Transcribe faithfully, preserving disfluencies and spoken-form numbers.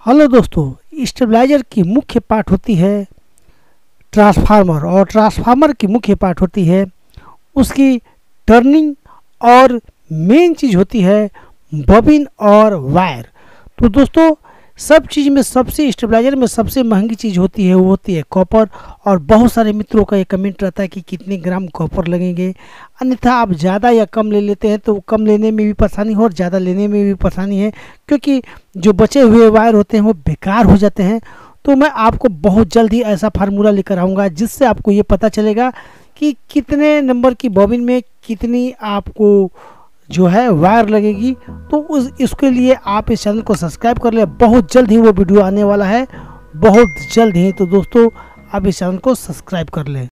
Hello दोस्तों, stabiliser की मुख्य पार्ट होती है ट्रांसफार्मर और ट्रांसफार्मर की मुख्य पार्ट होती है उसकी टर्निंग और मेन चीज़ होती है बॉबिन और वायर। तो दोस्तों, सब चीज़ में सबसे स्टेबलाइजर में सबसे महंगी चीज़ होती है वो होती है कॉपर। और बहुत सारे मित्रों का ये कमेंट रहता है कि कितने ग्राम कॉपर लगेंगे, अन्यथा आप ज़्यादा या कम ले लेते हैं तो कम लेने में भी परेशानी हो और ज़्यादा लेने में भी परेशानी है, क्योंकि जो बचे हुए वायर होते हैं वो बेकार हो जाते हैं। तो मैं आपको बहुत जल्द ही ऐसा फार्मूला लेकर आऊँगा जिससे आपको ये पता चलेगा कि कितने नंबर की बॉबिन में कितनी आपको जो है वायर लगेगी। तो उस इसके लिए आप इस चैनल को सब्सक्राइब कर ले, बहुत जल्द ही वो वीडियो आने वाला है, बहुत जल्द ही। तो दोस्तों, आप इस चैनल को सब्सक्राइब कर लें।